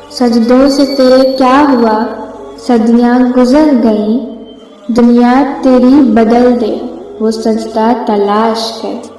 सजदों से तेरे क्या हुआ, सदियां गुजर गईं, दुनिया तेरी बदल दे वो सजदा तलाश कर।